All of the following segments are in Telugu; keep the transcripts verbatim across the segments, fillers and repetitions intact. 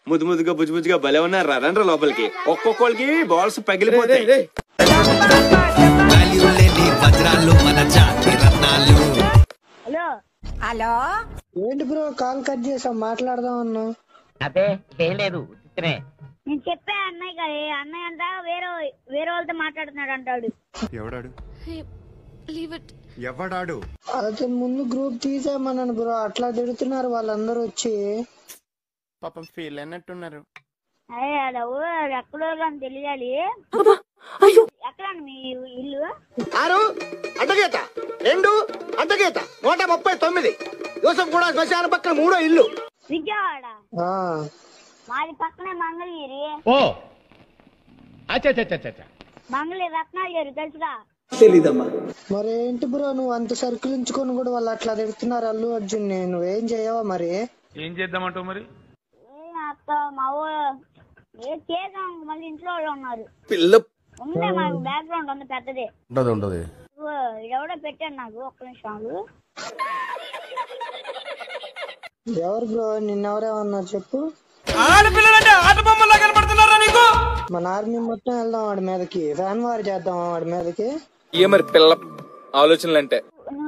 ముద్దు ముద్దుగా బుజ్జు బుజ్జుగా భలే ఉన్నారు. రండ్రా లోపలికి. ఒక్కొక్కరికి బాల్స్ పగిలిపోతాయి. హలో హలో ఏంటి బ్రో కాల్ కట్ చేసాం, మాట్లాడదాం అన్నా. అదే ఏం లేదు. నేను చెప్పా అన్నయ్య కదా, అన్నయ్య అంట వేరే వేరే వాళ్ళతో మాట్లాడుతున్నాడు అంటాడు. ఎవడాడు ఎవడాడు అతను ముందు గ్రూప్ తీసేయమన్నాను బ్రో, అట్లా తిడుతున్నారు వాళ్ళందరూ వచ్చి. పాపం ఫీల్ అన్నట్టున్నారు. అదే అదే ఎక్కడో అని తెలియాలి. ఎక్కడ మీ ఇల్లు? ఆరు అడ్డగీత, రెండు అడ్డగీత, నూట ముప్పై తొమ్మిది యూసఫ్ కూడా శ్మశాన పక్కన మూడో ఇల్లు. విజయవాడ. మాది పక్కనే మంగళగిరి. మంగళగిరి రత్నాగిరి తెలుసుగా? తెలీదమ్మా. మరి ఏంటి బ్రో నువ్వు అంత సర్కిల్ ఉంచుకొని కూడా వాళ్ళు అట్లా తిడుతున్నారు అల్లు అర్జున్, నువ్వేం చేయవా? మరి ఏం చేద్దామంటావు? మరి అత్త మా ఏ చేద్దాం, మళ్ళీ ఇంట్లో వాళ్ళు ఉన్నారు. ఉంది మాకు బ్యాక్గ్రౌండ్ ఉంది పెద్దది. ఎవడో పెట్టాను నాకు, ఒక్క నిమిషాలు. ఎవరు బ్రో నిన్నెవరేమన్నారు చెప్పు. మన ఆర్మీ మొత్తం వెళ్దాం వాడి మీదకి, ఫ్యాన్ వార్ చేద్దాం వాడి మీదకి. ఏ మరి పిల్ల ఆలోచనలు అంటే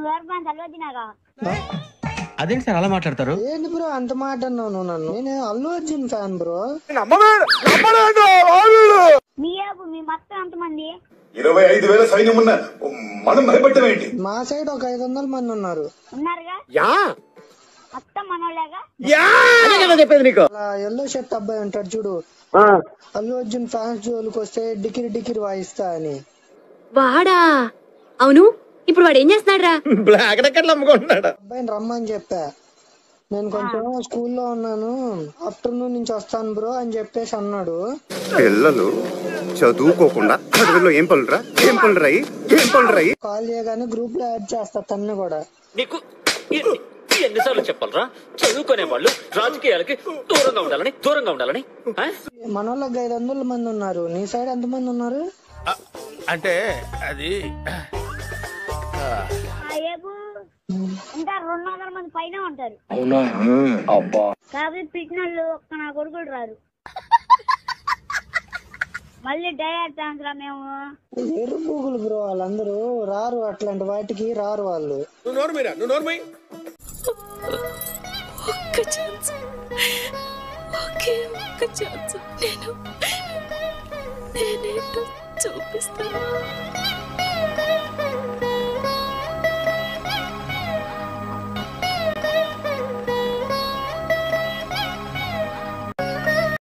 అదేంటి సార్ అలా మాట్లాడతారు? ఏంటి బ్రో అంత మాట అన్నావు నువ్వు నన్ను? నేను అల్లు అర్జున్ ఫ్యాన్ బ్రో. ఇరవై ఐదు వేల సైన్యం ఉన్న మనం భయపడటమేంటి? మా సైడ్ ఒక ఐదు వందల మంది ఉన్నారు. ఎల్లో షర్ట్ అబ్బాయి ఉంటాడు చూడు, అల్లు అర్జున్ ఫ్యాన్స్ జోలికి వస్తే డికిరి డికిరి వాయిస్తా అని. వాడా? అవును, ఇప్పుడు వాడు ఏం చేస్తున్నాడు రా? బ్లాక్ టికెట్లు అమ్ముకుంటున్నాడు. అబ్బాయిని రమ్మని చెప్పా, నేను కొంచెం స్కూల్లో ఉన్నాను ఆఫ్టర్నూన్ నుంచి వస్తాను బ్రో అని చెప్పేసి అన్నాడు. పిల్లలు చదువుకోకుండా చదువులో ఏం పనులు రా ఏం పనులు రాయి ఏం పనులు రాయి కాల్ చేయగానే గ్రూప్ లో యాడ్ చేస్తా తన్ను కూడా. నీకు ఎన్నిసార్లు చెప్పాలరా చదువుకునే వాళ్ళు రాజకీయాలకి దూరంగా ఉండాలని దూరంగా ఉండాలని? మన వాళ్ళకి ఐదు వందల మంది ఉన్నారు, నీ సైడ్ ఎంత మంది ఉన్నారు? అంటే అది ఇంకా రెండు వందల మంది పైన ఉంటారు. కాబట్టి పిట్టినోళ్ళు ఒక్క నా కొడుకులు రారు. మళ్ళీ డైరెక్ట్ ఆన్సర్ మేము ఎర్ర పూగులు బ్రో, వాళ్ళందరూ రారు, అట్లాంటి వాటికి రారు వాళ్ళు. ఒక్క ఛాన్స్, ఒకే ఒక్క ఛాన్స్, నేను నేనేంటో చూపిస్తాను.